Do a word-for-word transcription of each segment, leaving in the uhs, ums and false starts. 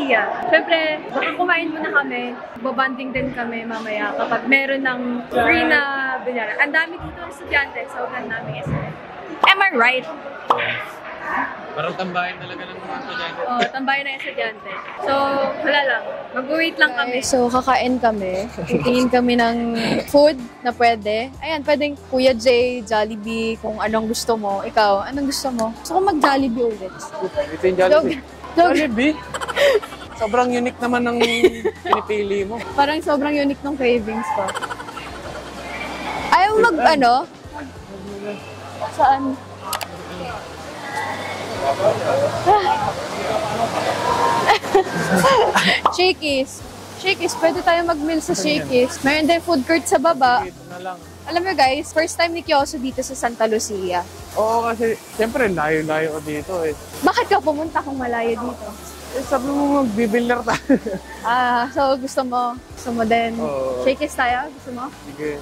Lucia. Siyempre, baka kumain muna kami. Babanding din kami mamaya kapag meron ng free na binyaran. Ang dami dito ng estudyante sa ulan namin. Am I right? Parang tambahin talaga ng mga estudyante. Oo, oh, tambahin na estudyante. So, wala lang. Mag-wait lang kami. So, kakain kami. Titingin kami ng food na pwede. Ayan, pwedeng Kuya J, Jollibee, kung anong gusto mo. Ikaw, anong gusto mo? Gusto ko mag-Jollibee ulit. Ito yung Jollibee. Jollibee? Sobrang unique naman ng pinipili mo. Parang sobrang unique ng cravings ko. Ayaw mag, ano? Saan? Shakey's. Shakey's, pwede tayo mag-meal sa Shakey's. Mayroon din food court sa baba. Alam mo guys, first time ni Kyoso dito sa Santa Lucia. Oo, kasi siyempre layo-layo ko dito eh. Bakit ka pumunta kung malayo dito? Eh, sabi mo magbibilar tayo. Ah, so gusto mo, gusto mo din. Oo. Shakey's tayo? Gusto mo? Sige.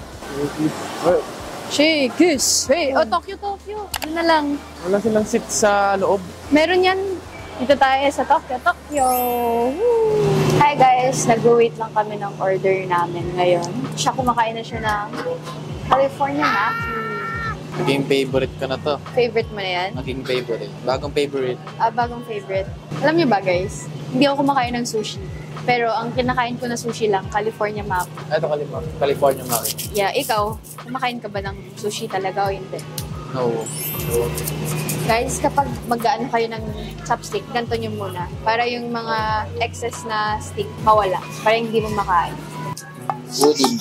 Shakey's. Hey, oh, Tokyo, Tokyo. Ano na lang. Wala silang seat sa loob. Meron yan. Dito tayo sa Tokyo, Tokyo. Woo! Hi guys, nag-wait lang kami ng order namin ngayon. Siya kumakain na siya ng California Mackie. Naging favorite ka na to. Favorite mo na yan? Naging favorite. Bagong favorite. Ah, bagong favorite. Alam niyo ba guys, hindi ako kumakain ng sushi. Pero ang kinakain ko na sushi lang, California Mackie. Ito, California. California Mackie. Yeah, ikaw, kumakain ka ba ng sushi talaga o hindi? No. No. Guys, kapag mag-ano kayo ng chopstick, ganito nyo muna. Para yung mga excess na stick mawala. Para hindi mo makain. Woody.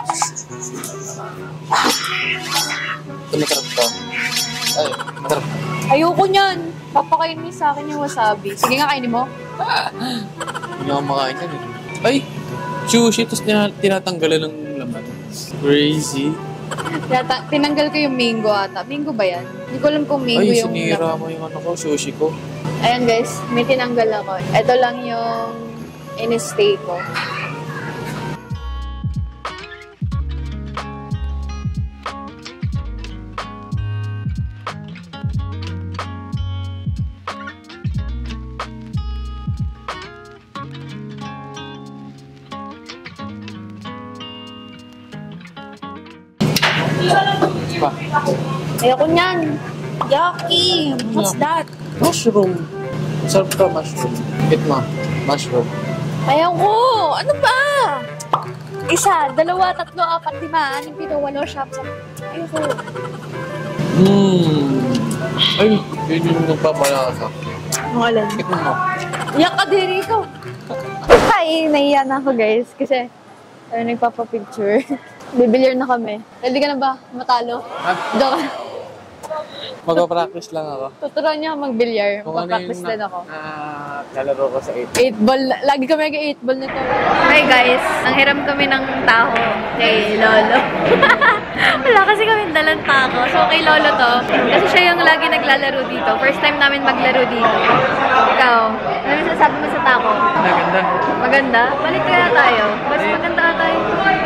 Ito masarap to. Ay, masarap. Ayoko niyan! Papakain mo sa akin yung wasabi. Sige nga, kainin mo. Hindi ako makain yan eh. Ay! Sushi, tapos tinatanggalan ng laman. Crazy. Tinata- tinanggal ko yung mango ata. Mango ba yan? Hindi ko alam kung mango Ay, yung... sinira laman. mo yung ano ko, sushi ko. Ayan guys, may tinanggal ako. Ito lang yung in-stay ko. Pa. Ayoko niyan. Yucky! What's that? Mushroom. Sarap ka, mushroom. Eat mo. Mushroom. Ayoko! Ano ba? Isa, dalawa, tatlo, apat, lima, anim, pito, walo, siyam, sa... Ayoko. Mmm. Ay, yun yung nagpapalasa. Ang alam. Tikman mo. Iyak ka din ikaw. Hi! Naiya na ako guys. Kasi, tayo nagpapapicture. Bibilyar na kami. Ready ka na ba matalo? Ha? Doon. Mag-practice lang ako. Tuturuan niya mag-bilyar. Kung ano Mag-practice yung din ako. ah, lalaro ko sa eight. Eight ball. Lagi kami nag-eight ball nito. Hi guys, nanghiram kami ng taho kay Lolo. Wala kasi kami dalang taho. So kay Lolo to, kasi siya yung lagi naglalaro dito. First time namin maglaro dito. Ikaw, ano yung sasabi mo sa taho? Maganda. Maganda? Balik kaya tayo. Mas maganda tayo.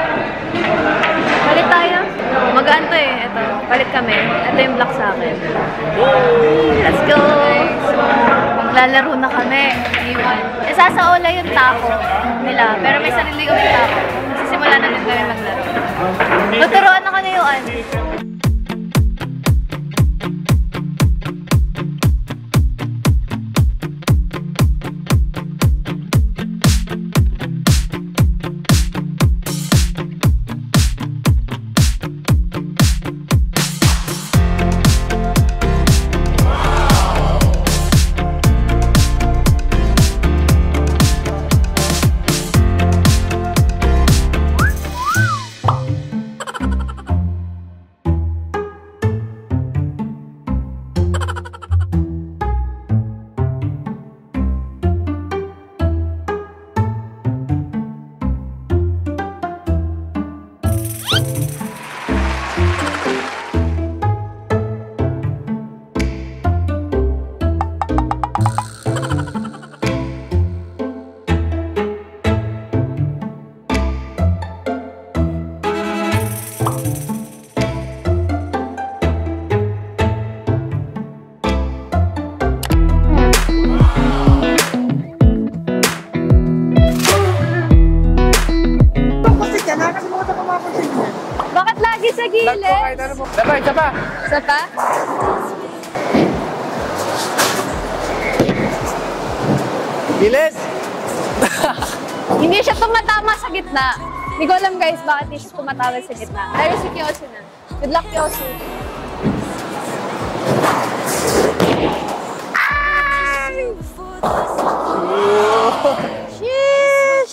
Palit tayo? Magaan to eh. Ito, palit kami. Ito yung block sa akin. Let's go! Maglalaro na kami. Isa sa ola yung taco nila. Pero may sarili kami taco. Sisimula na din kami maglaro. Tuturuan ako na yung ano. sa gilid. Sabay, isa pa. Isa pa? Bilis! Hindi siya tumatama sa gitna. Hindi ko alam guys, bakit hindi siya tumatama sa gitna. Pero si Kyosu na. Good luck, Kyosu. Sheesh!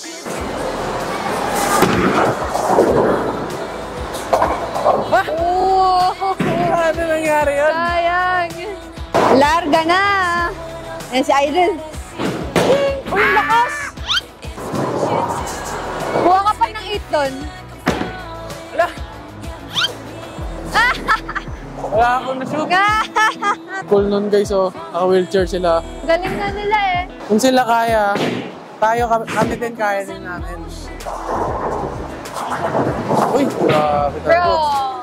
Ah! Oh, Ano nangyari yun? sayang. Larga na. Ayan si Idol. Uy, lakas. Buha ka pa ng eight doon. Wala. Wala akong nashoot. Cool nun guys, oh. Naka-wheelchair sila. Galing na nila eh. Kung sila kaya, tayo kami, kami din kaya din namin. Uy, grabe Bro. talaga.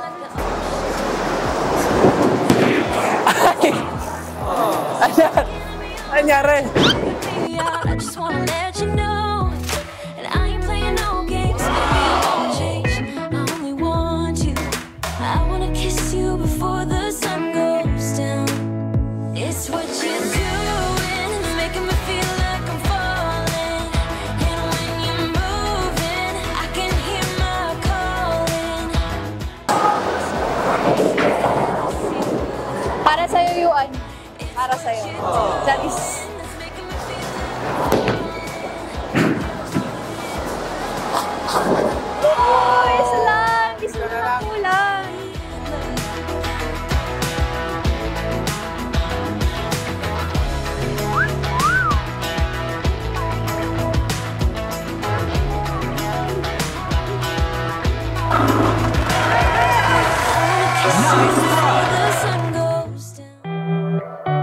Ay! Ayan! Anyari? I just wanna let you know that I ain't playing no games. Baby, I won't change. I only want you. I wanna kiss you before the sun goes down. It's what you're doing, it's making me feel like I'm falling. And when you're moving, I can hear my calling. Para sa'yo, Yuan. Para sa'yo. That is... Oh, isa lang. Isa lang ang kulang. Before the sun goes down.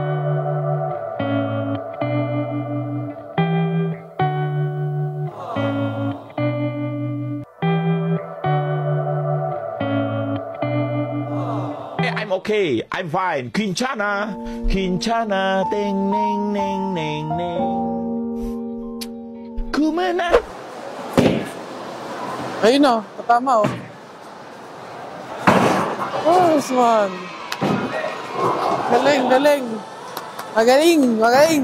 I'm okay. I'm fine. Quinchana. Quinchana. Ding, ning, ning, ning, ning. Kumana. Ayun oh, katama oh. Oh, Usman. Galing, galing. Magaling, magaling.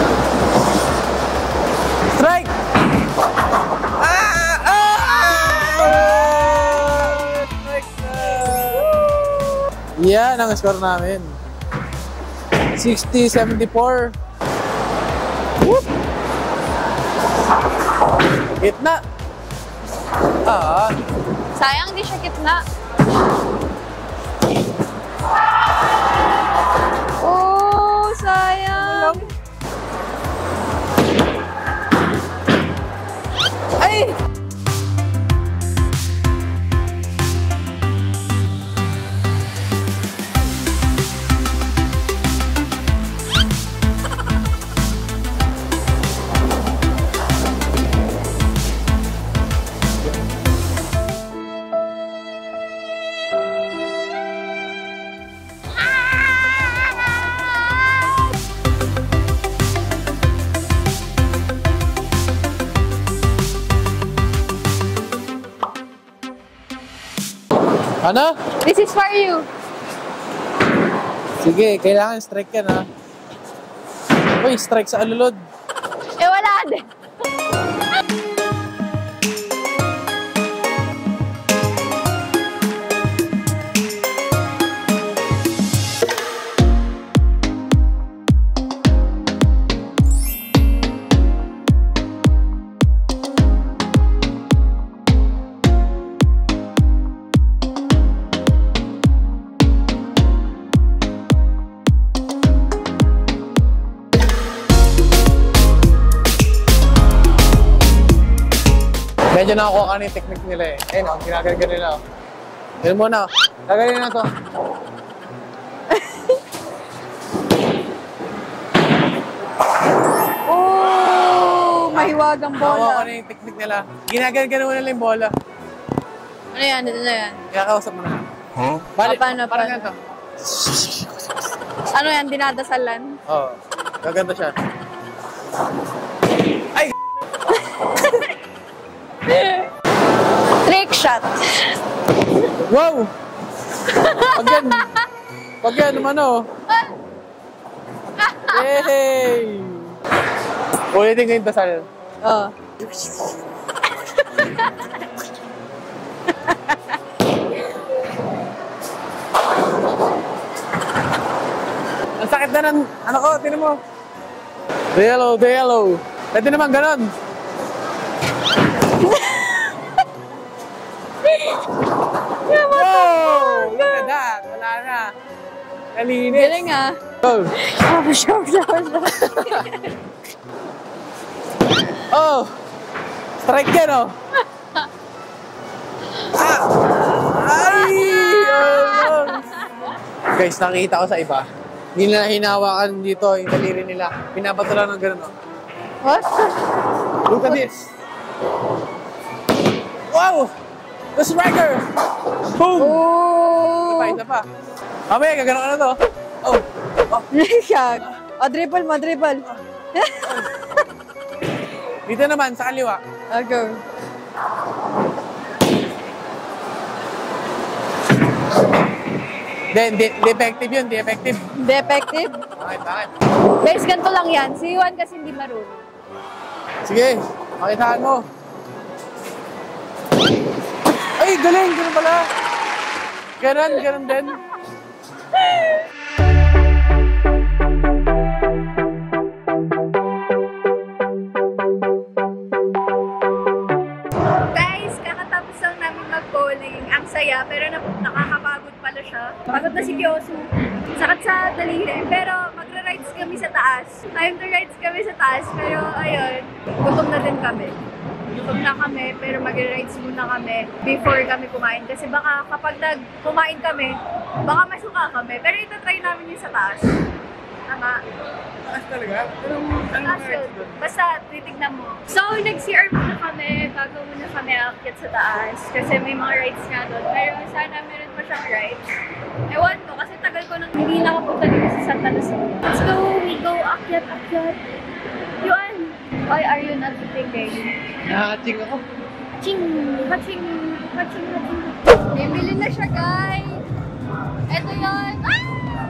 Strike! Ah! Ah! Strike na! Yan ang score namin. sixty seventy-four. Whoop! Gitna! Ah! Sayang, di siya gitna. Oh, sayang. Ay! Ano? This is for you. Sige, kailangan strike yan ha. Uy, strike sa alulod. Eh, wala din. Medyo nakakuha ka na yung technique nila eh. Ayun o, ginagaling nila o. Ayun muna o. Gagalin na to. Oh, mahiwagang Nakakuha bola. ka na yung technique nila. Ginagaling mo nila yung bola. Ano yan? Ito na yan. Kaya kausap mo na. Huh? Bali, Ah, paano, parang paano? ganito. Ano yan? Dinadasalan? Oo. Gaganda siya. Ay! Trick shot. Wow! Pag yan, pag yan naman o. Yay! Ulitin ko yung dasal. Oo. Ang sakit na ng, ano ko, tinan mo. The yellow, the yellow. Pwede naman ganon. Wow! Look at that. Wala na. Kalinis. Galing ah. Oh. Shower, shower, shower, shower. Oh! Strike yan, oh! Ah! Ay! Oh, guys, nakikita ko sa iba. Hindi nila hinawakan dito yung daliri nila. Pinabato lang ng gano'n, oh. What? Look at this! Wow! The striker! Boom! Oh! Isa pa, isa pa. Mamaya, gagano ka na to. Oh! Oh! Siya. O, dribble mo, dribble. Dito naman, sa kaliwa. I'll go. Hindi, hindi effective yun, hindi effective. Hindi effective. Bakit, bakit? Guys, ganito lang yan. Si Juan kasi hindi marunong. Sige, makitaan mo. Ay, galing, ganun pala. Ganon, ganon din. Guys, kakatapos lang namin mag-bowling. Ang saya, pero na nakakapagod pala siya. Pagod na si Kyosu. Sakit sa daliri. Pero magra-rides kami sa taas. Time to rides kami sa taas. Pero ayun, gutom na din kami. Gutom na kami, pero mag-rides muna kami before kami kumain. Kasi baka kapag nag-kumain kami, baka masuka kami. Pero itatry namin yung sa taas. Tama. Taas talaga? Taas yun. Basta, titignan mo. So, nag-C R muna kami, bago muna kami aakyat sa taas. Kasi may mga rides nga doon. Pero sana meron pa siyang rides. Ewan ko, kasi tagal ko nang hindi nakapunta dito sa Santa Lucia. Let's go, we go, akyat, akyat. Yun! Why are you not thinking? Nakaching ako. Ching! Haching! Haching! Haching! Bibili na siya, guys! Ito yun! Ah!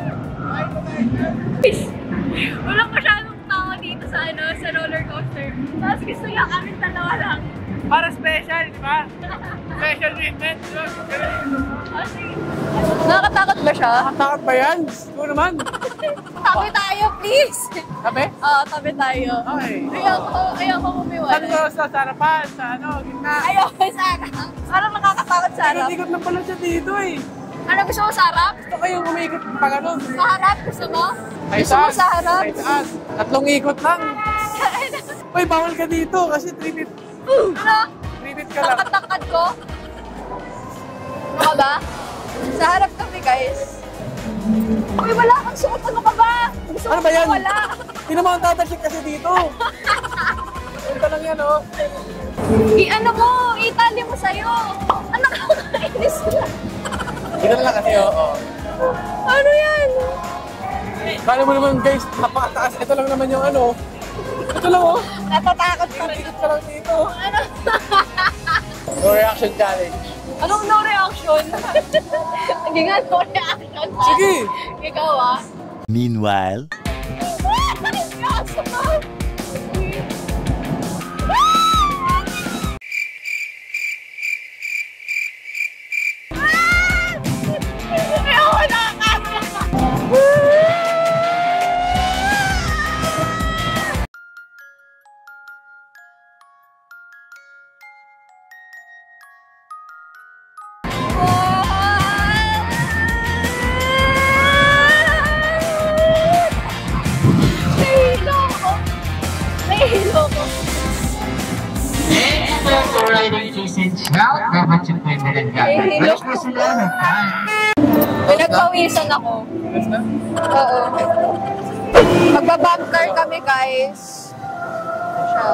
Walang masyadong tao dito sa ano, sa roller coaster. Tapos gusto niya kami dalawa lang. Para special, di ba? Special treatment. Oh, sige. Nakakatakot ba siya? Takot ba yan? Oo naman. Tabi tayo, please! Tabi? Oo, tabi tayo. Okay. Ayoko, ayoko Saan umiwala. ko sa sarapan? Sa ano, gitna? Ayoko sa harap. Parang nakakatakot sa harap. Ikot-ikot lang pala siya dito eh. Ano gusto mo sa harap? Gusto kayong umikot pa ganun. Sa harap? Gusto mo? Ay, Gusto mo taas. sa harap? Ay, taas. Tatlong ikot lang. Uy, bawal ka dito kasi three feet. Ano? three feet ka lang. Takad-takad ko? Ano ka ba? Sa harap kami, guys. Uy, wala kang suot. Ano ka ba? Gusto Ano mo ba yan? wala. Hindi naman ang tatashik kasi dito. Ito lang yan, oh. I-ano mo? Itali mo sa'yo. Ano ka? Kainis na. Dito na lang kasi, oo. Oh, oh. Ano yan? Kala mo naman, guys, napakataas. Ito lang naman yung ano. Ito lang, oh. Natatakot pa rin. Ikot ka lang dito. Ano? No reaction challenge. Anong no reaction? Hindi nga no reaction. Sige. Ikaw ah. Meanwhile, Pinagpawisan ako. Oo. Magbabump car kami, guys. Siya.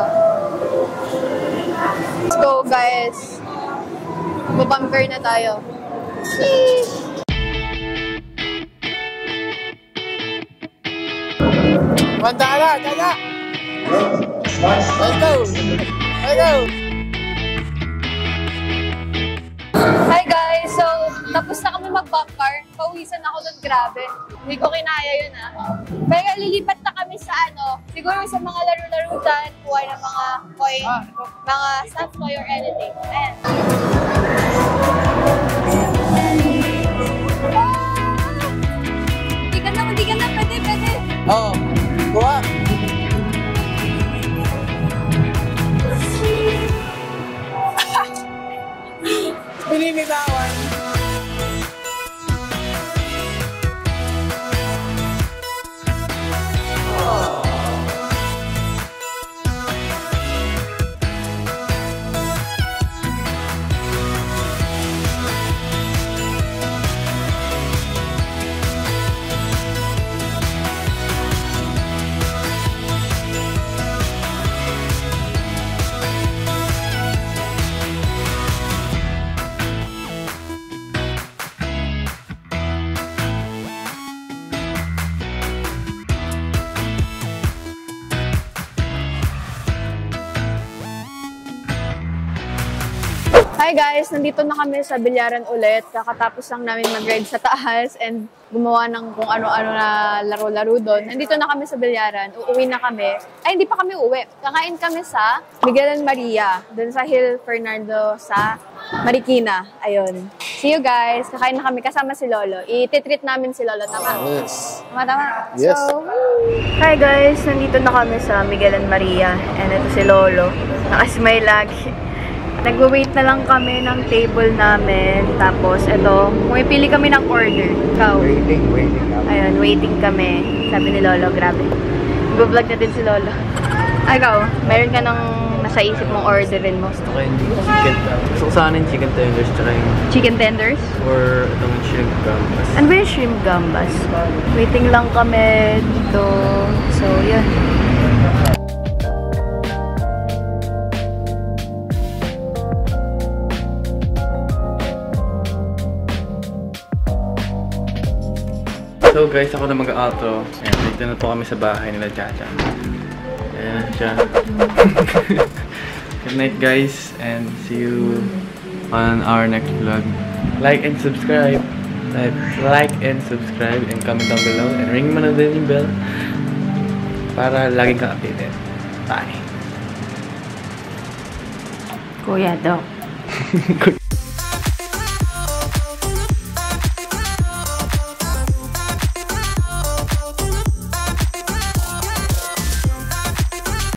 Let's go, guys. Magbabump car na tayo. Manda ka na, taga! Let's go! Let's go! Hi, guys. So, pinawisan ako doon, grabe. Hindi ko kinaya yun ah. Pero lilipat na kami sa ano, siguro sa mga laro-laro dyan, kuha ng mga toy, mga stuff toy or anything. Ayan. Hindi ka na, hindi ka na, pwede, pwede. Oo. Kuha. Pininitawan. Hi guys! Nandito na kami sa Bilyaran ulit. Kakatapos lang namin mag-ride sa taas and gumawa ng kung ano-ano na laro-laro doon. Nandito na kami sa Bilyaran. Uuwi na kami. Ay, hindi pa kami uwi. Kakain kami sa Miguel and Maria. Doon sa Hill Fernando sa Marikina. Ayun. See you guys! Kakain na kami kasama si Lolo. I-treat namin si Lolo. Tama? Yes. Tama, tama. Yes. So, Hi guys! Nandito na kami sa Miguel and Maria. And ito si Lolo. Nakasmile lagi. Nag-wait na lang kami ng table namin. Tapos, ito, pumipili kami ng order. Ikaw. Waiting, waiting. Ayun, waiting kami. Sabi ni Lolo, grabe. Mag-vlog na din si Lolo. Ay, ikaw, meron ka ng nasa isip mong orderin mo? Gusto ko yung chicken. Gusto ko sana yung chicken tenders tsaka yung Chicken tenders? or itong shrimp gambas. Ano ba yung shrimp gambas? Waiting lang kami dito. So, yun. So guys, ako na mag-outro. Ayan, dito na po kami sa bahay nila Chacha. Ayan siya. Good night guys, and see you on our next vlog. Like and subscribe. Like, like and subscribe and comment down below. And ring mo na din yung bell para laging kang updated. Bye! Kuya, Doc.